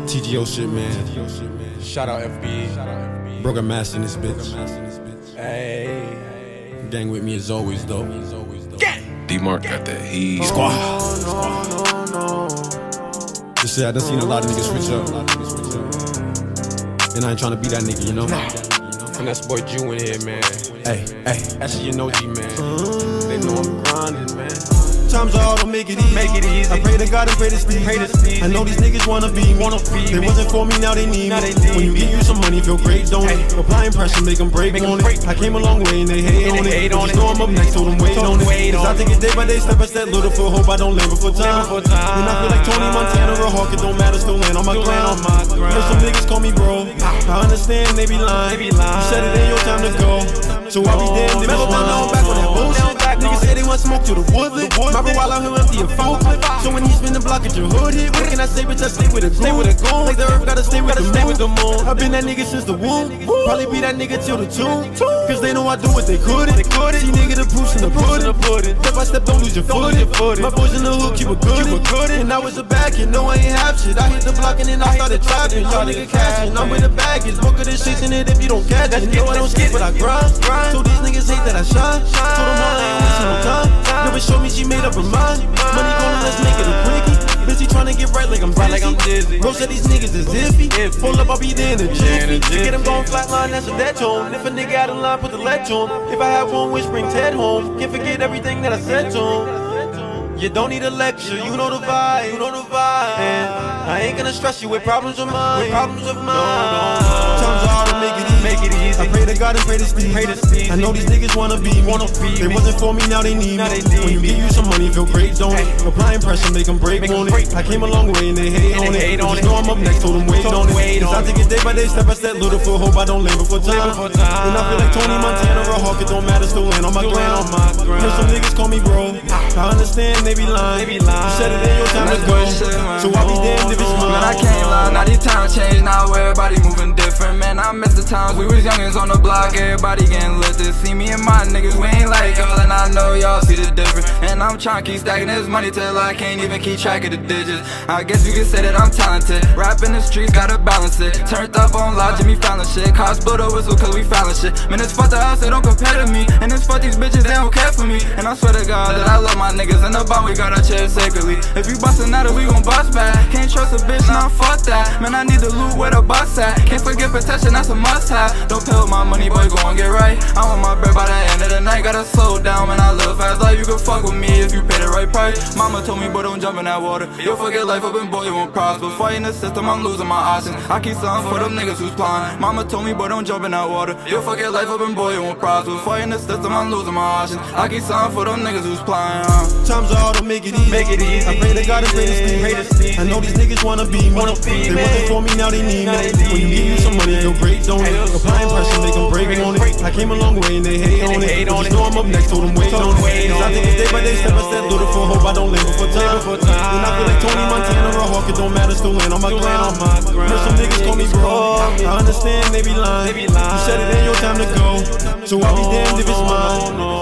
TGO shit, man. Shout out FB. BroGod Mass in this bitch. Hey. Gang with me as always, though. DeeMarc got that heat. Squad. Just say I done seen a lot of niggas switch up. And I ain't tryna be that nigga, you know? FinesseBoy Ju in here, man. Hey. Actually, you know G, man. They know I'm grinding, man. Times are hard, don't make it easy. I pray to God and pray to steezie. I know these niggas wanna be me. They wasn't for me, now they need me. When you get you some money, feel great, don't it? Applying pressure, make them break on it. I came a long way and they hate on it. But you know I'm up next, told them wait on it. Cause I take it day by day, step by step, little for hope I don't land before time. And I feel like Tony Montana or Hawk, it don't matter, still land on my grind. Heard some niggas call me bro, I understand they be lying. You said it ain't your time to go, so I'll be damned if it's mine. Back on that bullshit. Niggas say they want smoke to the woodland. My bro while out here empty a phone clip. So when he spin the block at your hood hit, what can I say, bitch? I stay with a goon. Like the earth gotta stay with the moon. I've been that nigga since the womb. Probably be that nigga till the tomb. Cause they know I do what they couldn't. See nigga the proofs in the pudding. Step by step, don't lose your footing. My boys in the hood keep a good. And I was a bad kid, no I ain't half shit. I hit the block and then I started trapping. Y'all nigga cashing, I'm with the baggage. Book of this shit in it if you don't catch it. You know I don't skip but I grind. So these niggas hate that I shine. Told them all I ain't wasting no time. Never showed me she made up her mind. Money calling, let's make it a quickie. Busy trying to get right like I'm dizzy. Bro said these niggas is iffy. Pull up, I'll be there in a jiffy. Get him going flatline, that's a dead tone. If a nigga out of line, put the ledge on. If I have one wish, bring Ted home. Can't forget everything that I said to him. You don't need a lecture, you know the vibe. And I ain't gonna stress you with problems of mine. Times are hard to make it easy. I pray to God and pray to steezie. I know these niggas wanna be me. They wasn't for me, now they need me. When you get you some money, feel great, don't it? Applying pressure, make them break on it. I came a long way and they hate on it. Just know I'm up next, told them wait on it. Cause I take it day by day, step by step, little for hope I don't land before time. And I feel like Tony Montana or Hawk, it don't matter, still land on my grind. Heard some niggas call me bro, I understand they be lying. You said it ain't your time to go, so I'll be damned if it's mine. Man, I can't lie, now these times change, now everybody moving different. Man, I miss the times we was youngins on the block, everybody getting lit. To see me and my niggas, we ain't like y'all, and I know y'all see the difference. And I'm trying to keep stacking this money till I can't even keep track of the digits. I guess you could say that I'm talented, rap in the streets, gotta balance it. Turned up on loud, Jimmy Fallon shit. Cars split over so cause we Fallon shit. Man, it's fuck to us, they don't compare to me. And it's fuck these bitches, they don't care for me. And I swear to God that I love my niggas, and the bond we gotta chill sacredly. If you bustin' at it, we gon' bust back. Can't trust a bitch, nah, fuck that. Man, I need the loot where the bus at. Can't forget protection, that's a must have. Don't pay with my money, boy, go and get right. I want my bread by the end of the night. Gotta slow down, man, I live fast life. You can fuck with me if you pay the right price. Mama told me, boy, don't jump in that water. You'll forget life up and boy, you won't prosper. Fighting the system, I'm losing my options. I keep something for them niggas who's blind. Mama told me, boy, don't jump in that water. You'll forget life up and boy, you won't prosper. Fighting the system, I'm losing my options. I keep something for them niggas who's blind. Times are hard to make it easy. I pray to God and pray to steezie. I know these niggas wanna be me. They wasn't for me, now they need me. When you get you some money, feel great, don't it? Applying pressure, make them break on it. I came a long way and they hate on it. Just know I'm up next, told them wait on it. Cause I take it day by day, step by step, little for hope I don't land before time. And I feel like Tony Montana or Hawk, it don't matter, still land on my grind. Heard some niggas call me bro, I understand they be lying. You said it ain't your time to go, so I'll be damned if it's mine.